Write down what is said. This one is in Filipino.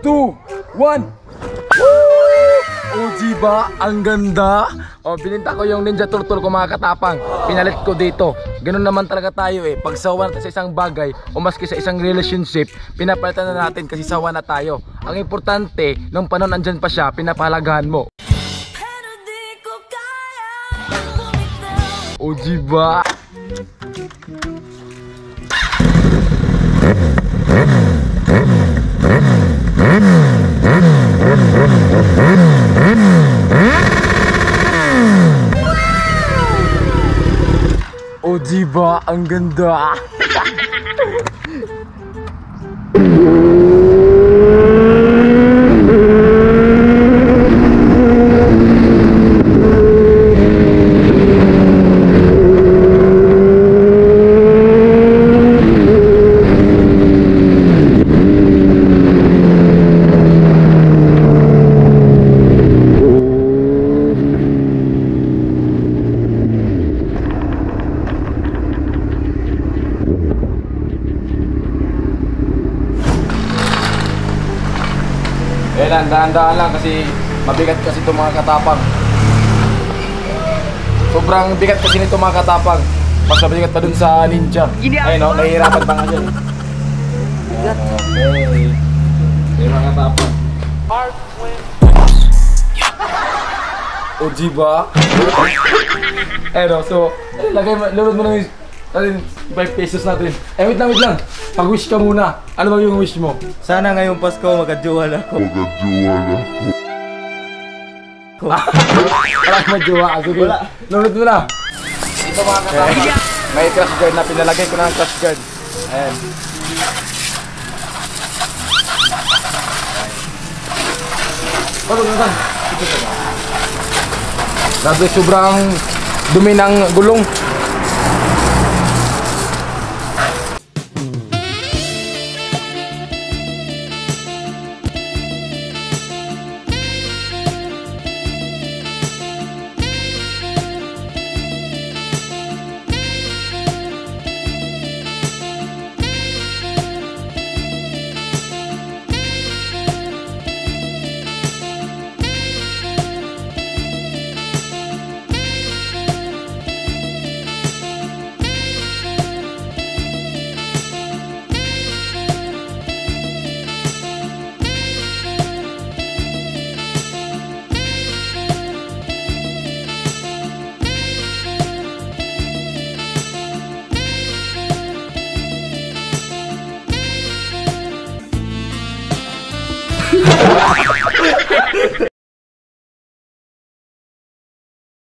2, 1. Oh, diba? Ang ganda. Oh, bininta ko yung Ninja Turtle ko mga katapang. Pinalit ko dito. Ganun naman talaga tayo eh. Pag sawa natin sa isang bagay o maski sa isang relationship, pinapalitan na natin kasi sawa na tayo. Ang importante, nung panahon andyan pa siya, pinapahalagahan mo. Oh, diba? Oh, diba? Ang ganda. Kailan, dahan-dahan lang kasi mabigat kasi itong mga katapang. Sobrang bigat kasi nito mga katapang. Mas mabigat pa dun sa ninja. Ayun o, nahihirapan pa nga dyan. Bigat. Okay. Ayun mga katapang. O, diba? Ayun o, so, lulod mo na yung 5 pesos natin. Wait lang. Pag-wish ka muna. Ano ba yung wish mo? Sana ngayong Pasko magkajuwal ako. Wala ka magjowa. Sige. Wala. Lulod mo na. Ito mga katapang. May crash guard na pinalagay ko na ng crash guard. Ayan. Grabe, sobrang dumi ng gulong.